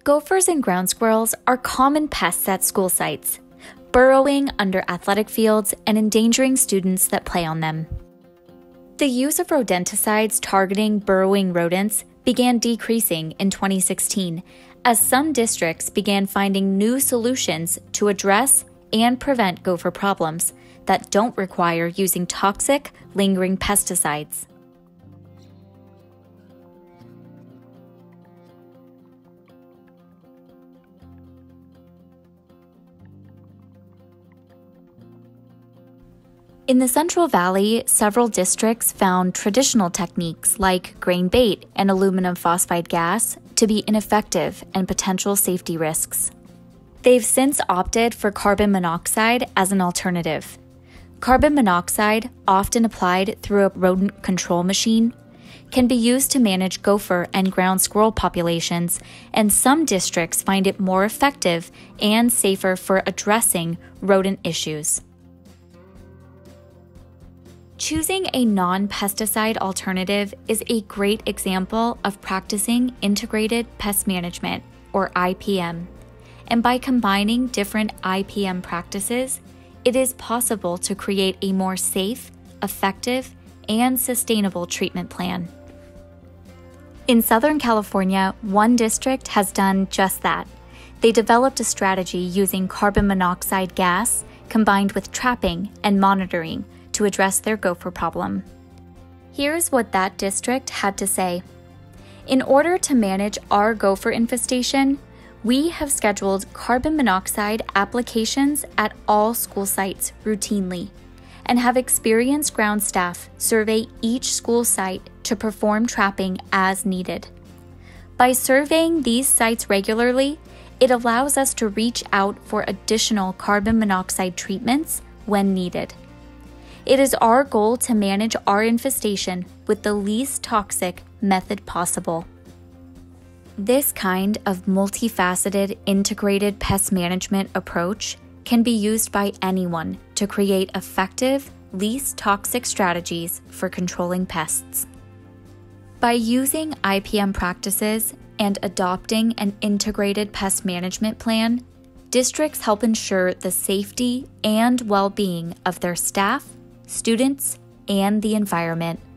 Gophers and ground squirrels are common pests at school sites, burrowing under athletic fields and endangering students that play on them. The use of rodenticides targeting burrowing rodents began decreasing in 2016 as some districts began finding new solutions to address and prevent gopher problems that don't require using toxic, lingering pesticides. In the Central Valley, several districts found traditional techniques like grain bait and aluminum phosphide gas to be ineffective and potential safety risks. They've since opted for carbon monoxide as an alternative. Carbon monoxide, often applied through a rodent control machine, can be used to manage gopher and ground squirrel populations, and some districts find it more effective and safer for addressing rodent issues. Choosing a non-pesticide alternative is a great example of practicing integrated pest management, or IPM. And by combining different IPM practices, it is possible to create a more safe, effective, and sustainable treatment plan. In Southern California, one district has done just that. They developed a strategy using carbon monoxide gas combined with trapping and monitoring to address their gopher problem. Here's what that district had to say. In order to manage our gopher infestation, we have scheduled carbon monoxide applications at all school sites routinely and have experienced ground staff survey each school site to perform trapping as needed. By surveying these sites regularly, it allows us to reach out for additional carbon monoxide treatments when needed. It is our goal to manage our infestation with the least toxic method possible. This kind of multifaceted integrated pest management approach can be used by anyone to create effective, least toxic strategies for controlling pests. By using IPM practices and adopting an integrated pest management plan, districts help ensure the safety and well-being of their staff, students, and the environment.